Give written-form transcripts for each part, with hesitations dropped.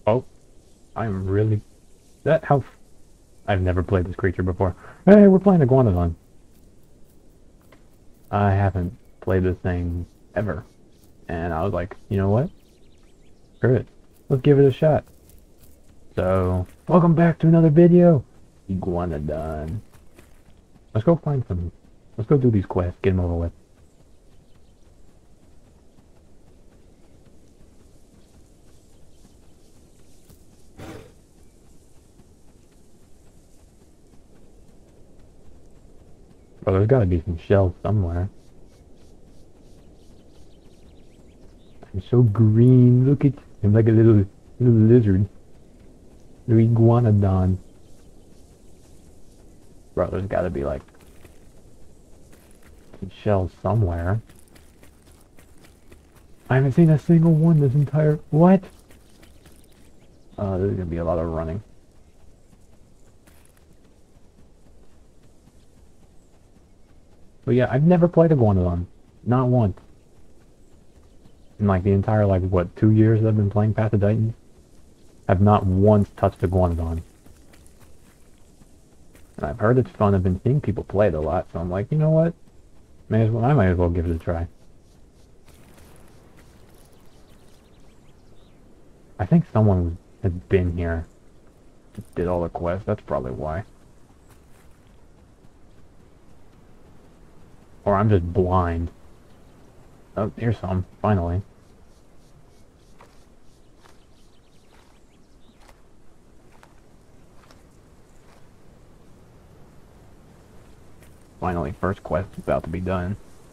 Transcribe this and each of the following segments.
Oh, I'm really... That how... I've never played this creature before. Hey, we're playing Iguanodon. I haven't played this thing ever. And I was like, you know what? Screw it. Let's give it a shot. So, welcome back to another video. Iguanodon. Let's go find some... Let's go do these quests. Get them over with. Bro, there's gotta be some shells somewhere. I'm so green. Look at... I'm like a little lizard. Little Iguanodon. Bro, there's gotta be like... some shells somewhere. I haven't seen a single one this entire... What? There's gonna be a lot of running. But yeah, I've never played Iguanodon. Not once. In like the entire, like, what, 2 years I've been playing Path of Titans? I've not once touched Iguanodon. And I've heard it's fun. I've been seeing people play it a lot, so I'm like, you know what? I might as well give it a try. I think someone had been here. Did all the quests. That's probably why. Or I'm just blind. Oh, here's some. Finally. Finally, first quest is about to be done.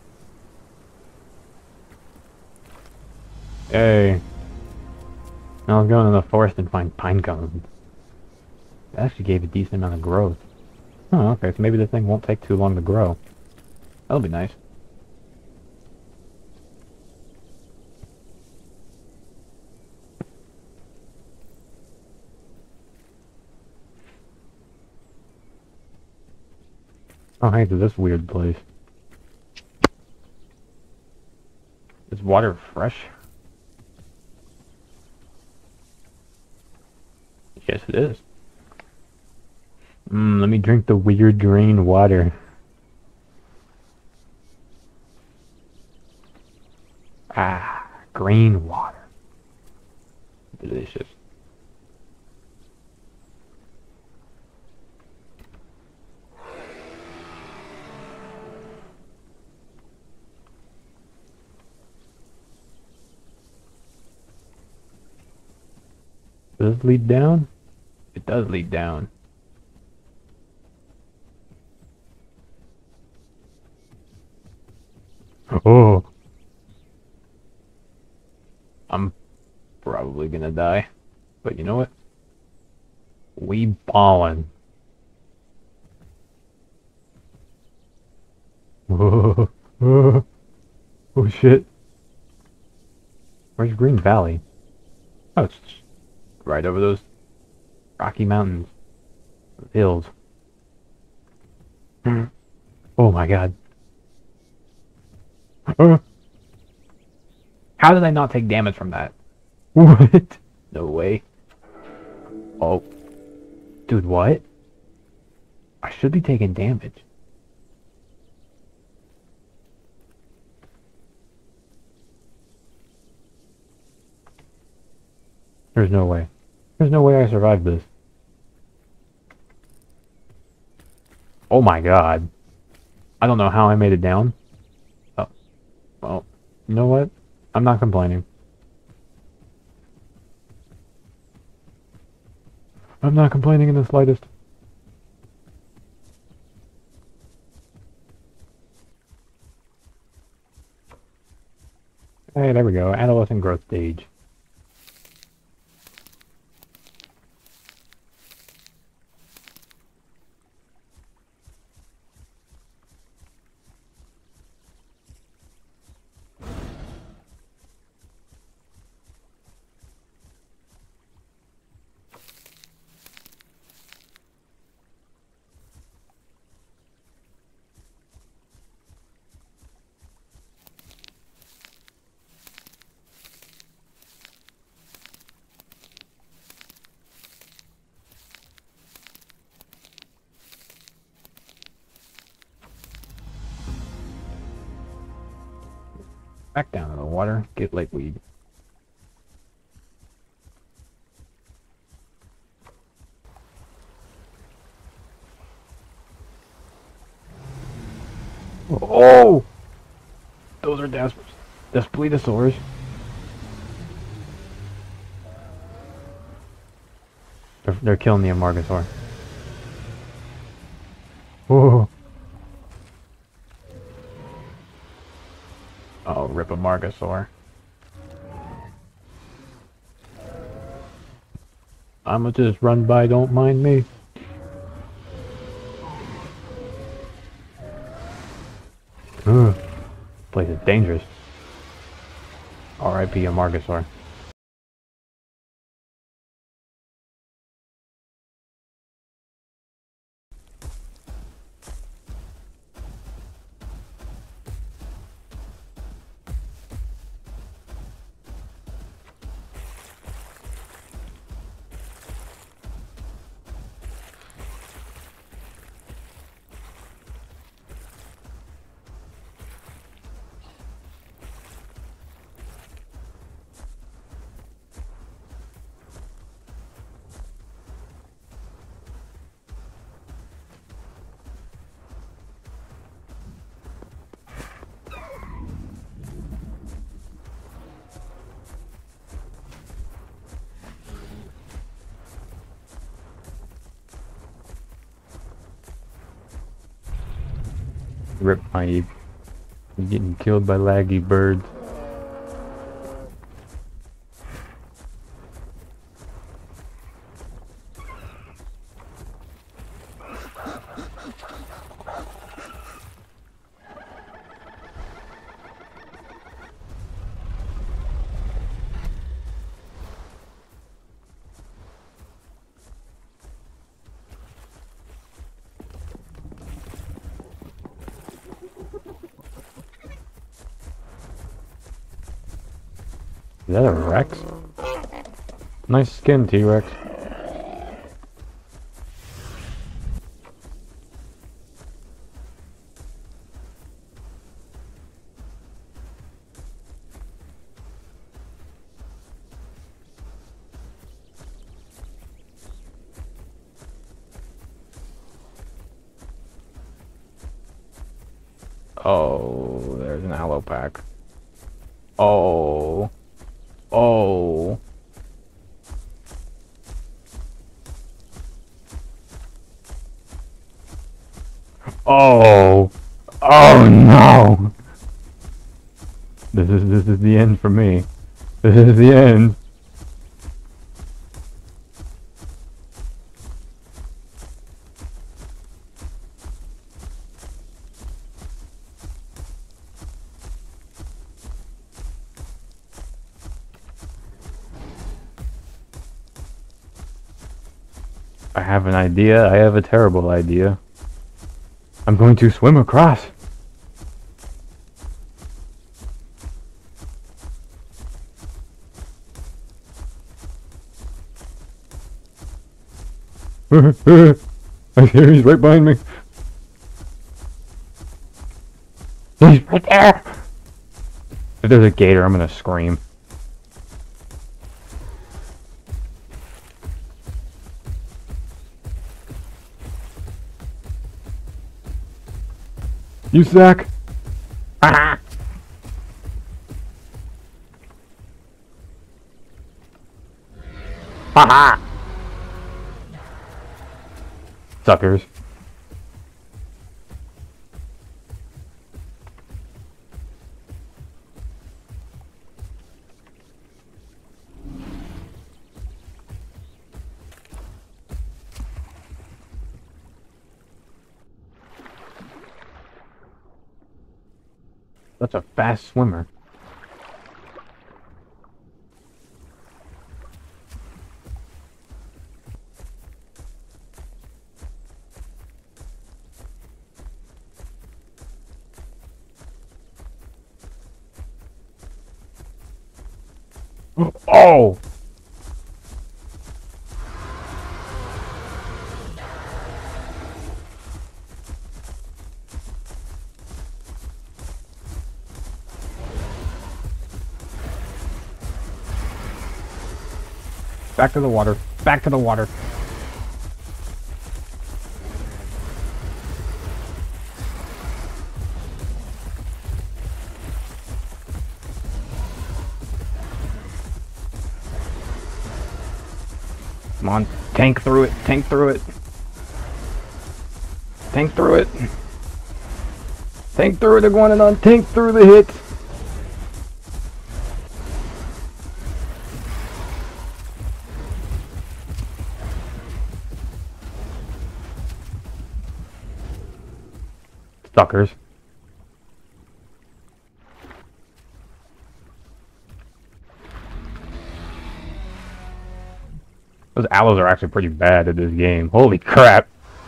Hey. Now let's go into the forest and find pine cones. That actually gave a decent amount of growth. Oh, okay, so maybe this thing won't take too long to grow. That'll be nice. Oh, hey, to this weird place. Is water fresh? Yes, it is. Let me drink the weird green water. Ah, green water. Delicious. Does this lead down? It does lead down. Oh. I'm probably gonna die. But you know what? We ballin'. Oh, oh, oh shit. Where's Green Valley? Oh, it's right over those Rocky Mountains. Hills. Oh my god. How did I not take damage from that? What? No way. Oh. Dude, what? I should be taking damage. There's no way. There's no way I survived this. Oh my god. I don't know how I made it down. Oh. Well, you know what? I'm not complaining. I'm not complaining in the slightest. Hey, there we go. Adolescent growth stage. Back down in the water. Get lakeweed. Oh! Those are Despledosaurs. They're killing the Amargasaur. Whoa. Oh, rip Amargasaur. I'ma just run by, don't mind me. Ugh. Place is dangerous. R.I.P. Amargasaur. Rip my... I'm getting killed by laggy birds. Is that a Rex? Nice skin, T-Rex. Oh, there's an aloe pack. Oh. Oh. Oh. Oh no. This is the end for me. This is the end. I have an idea. I have a terrible idea. I'm going to swim across. I hear he's right behind me. He's right there. If there's a gator, I'm gonna scream. You suck! Ha ha! Suckers. That's a fast swimmer. Oh! Back to the water. Back to the water. Come on. Tank through it. Tank through it. Tank through it. Tank through it, Iguanodon. Tank through the hit. Suckers. Those aloes are actually pretty bad at this game. Holy crap.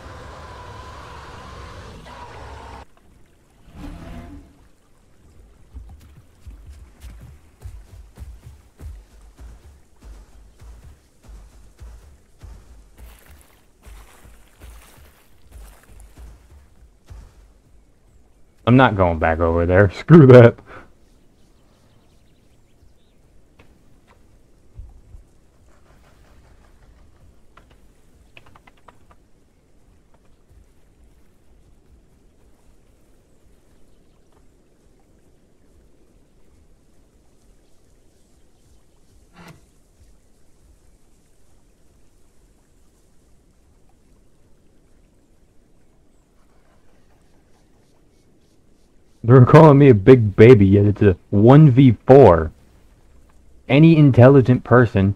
I'm not going back over there. Screw that. They're calling me a big baby, yet it's a 1v4. Any intelligent person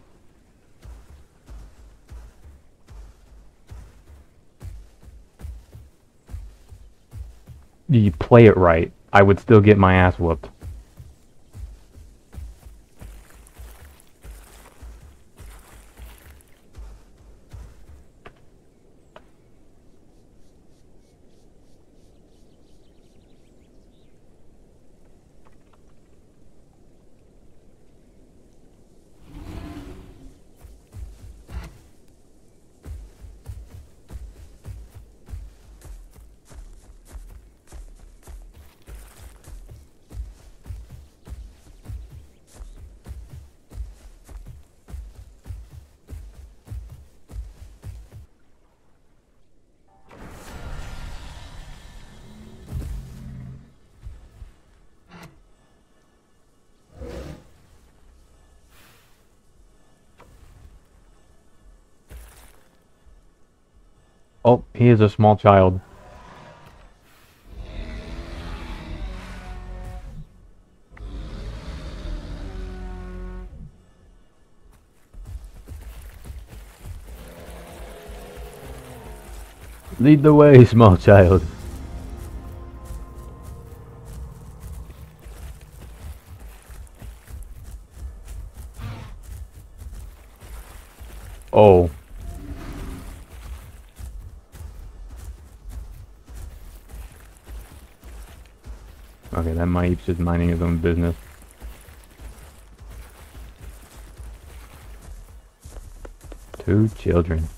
you play it right, I would still get my ass whooped. Oh, he is a small child. Lead the way, small child. Oh. Okay, that Maip's just minding his own business. Two children.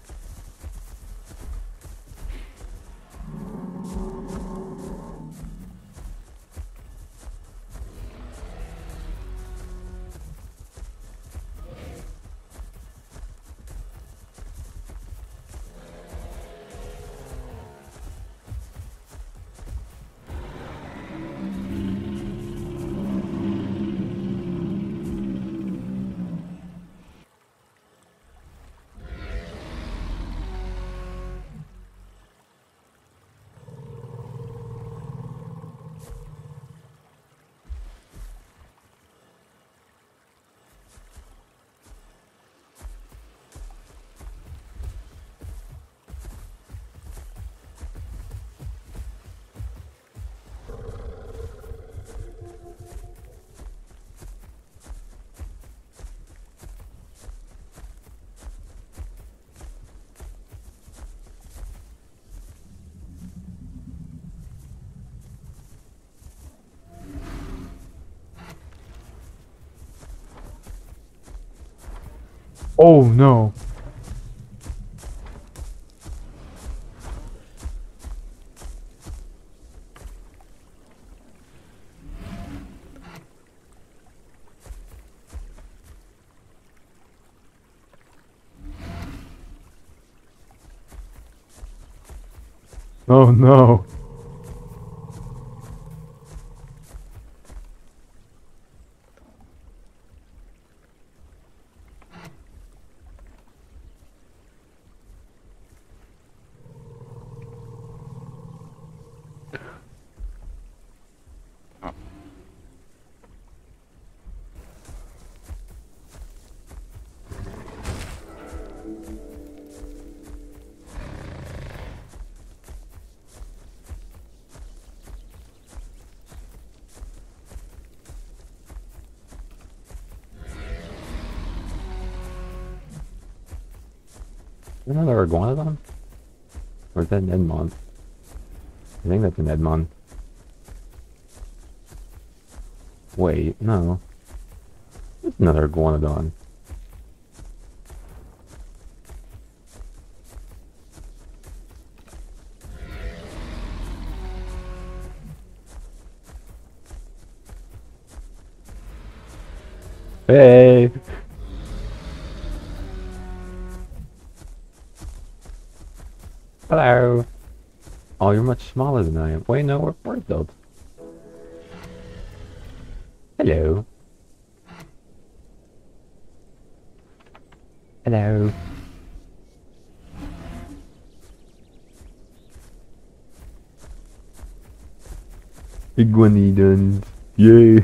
Oh no. Oh no. Another Iguanodon? Or is that an Edmond? I think that's an Edmond. Wait, no. It's another Iguanodon. Hey! Hello! Oh, you're much smaller than I am. Wait, no, we're adults. Hello. Hello. Iguanodons. Yay!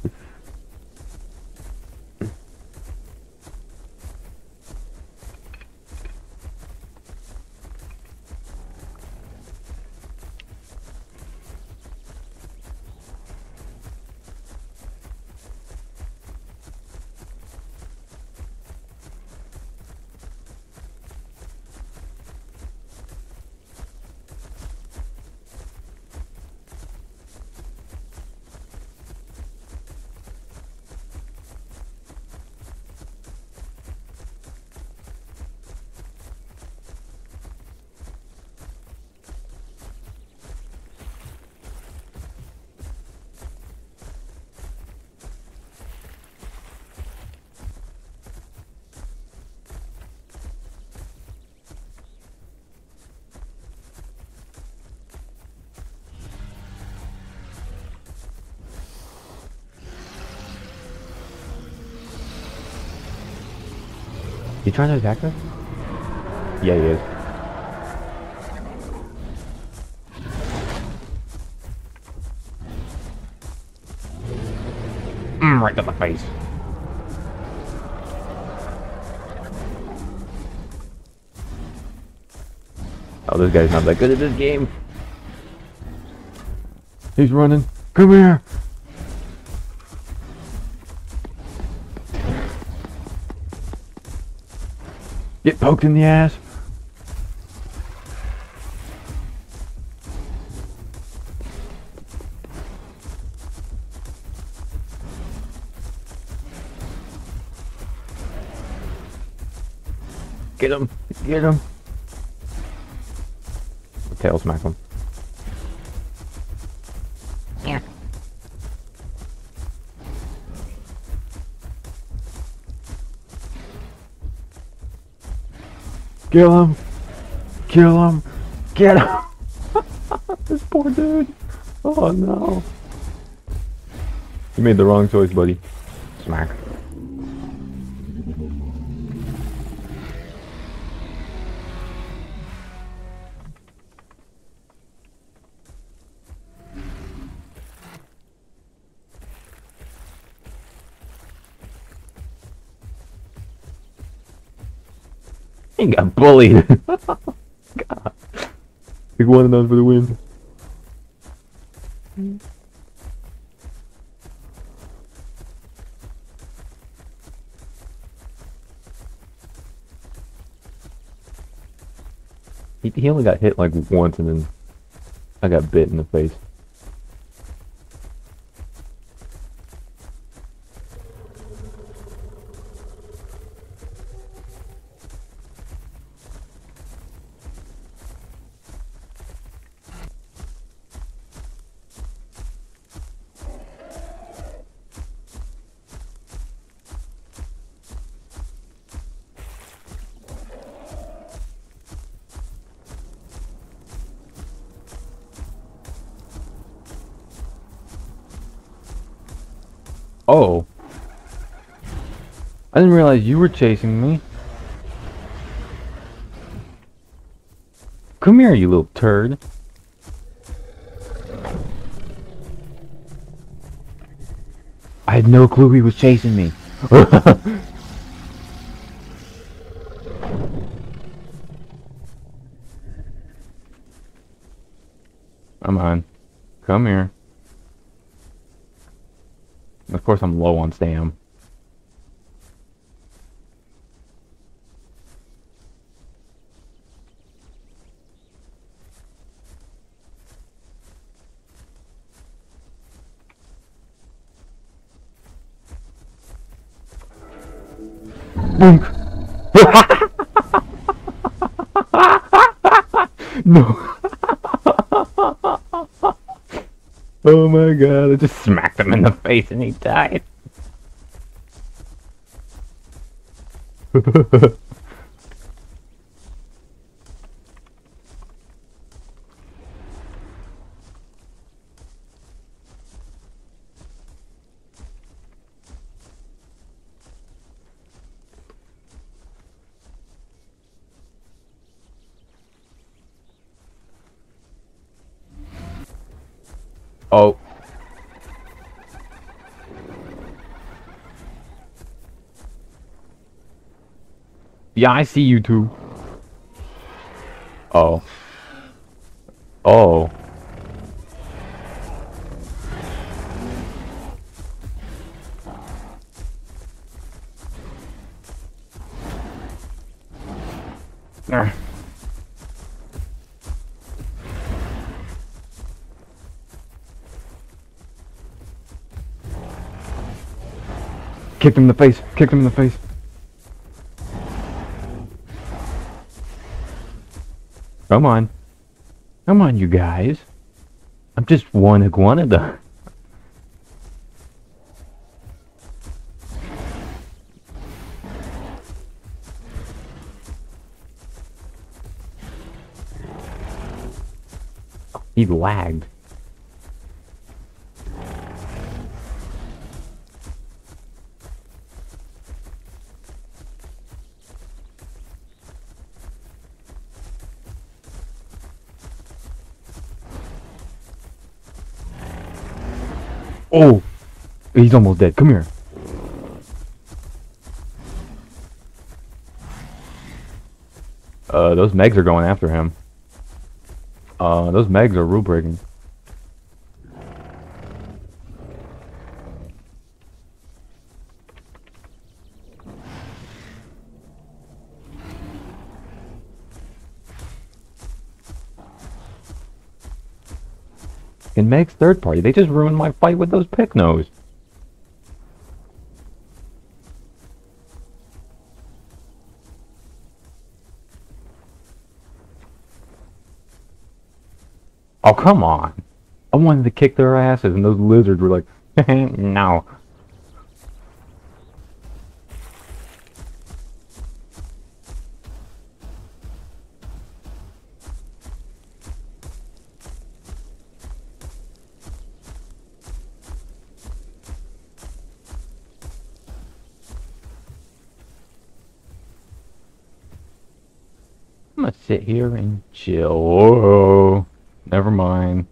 You trying to attack us? Yeah, he is. Right to the face. Oh, this guy's not that good at this game. He's running. Come here. Get poked in the ass. Get him. Get him. Tail smack him. Yeah. Kill him. Kill him. Get him. This poor dude. Oh no. You made the wrong choice, buddy. Smack. He got bullied. God. Iguanodon for the win. He only got hit like once and then I got bit in the face. Oh. I didn't realize you were chasing me. Come here, you little turd. I had no clue he was chasing me. Come on. Come here. Of course I'm low on stam. Boom. No. Oh my god, I just smacked him in the face and he died. Oh. Yeah, I see you too. Oh. Oh. Arr. Kicked him in the face. Kicked him in the face. Come on. Come on, you guys. I'm just one Iguanodon. He lagged. Oh! He's almost dead. Come here. Those Megs are going after him. Those Megs are rule breaking. And Meg's third party, they just ruined my fight with those Picknos. Oh, come on. I wanted to kick their asses, and those lizards were like, no. I'm gonna sit here and chill. Whoa. Never mind.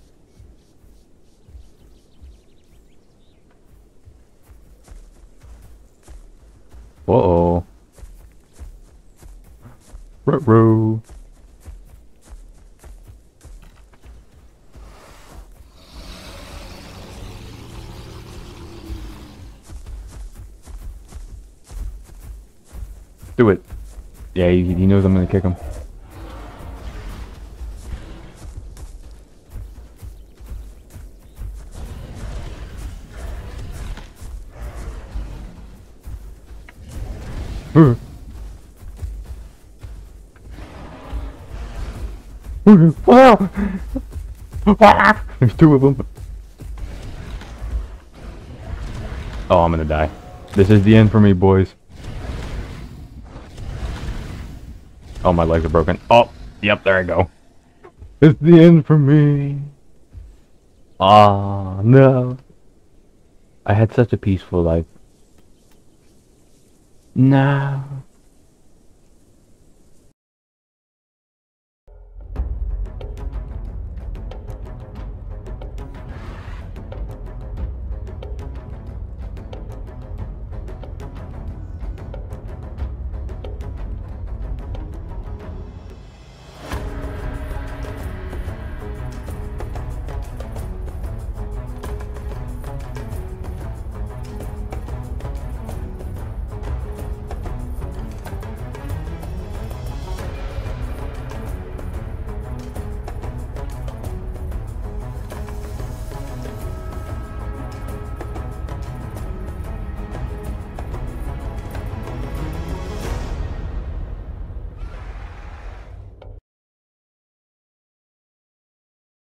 Uh-oh. Ruh-roh. Do it. Yeah, he knows I'm gonna kick him. Wow! There's two of them. Oh, I'm gonna die. This is the end for me, boys. Oh, my legs are broken. Oh, yep, there I go. It's the end for me. Ah, no. I had such a peaceful life. Now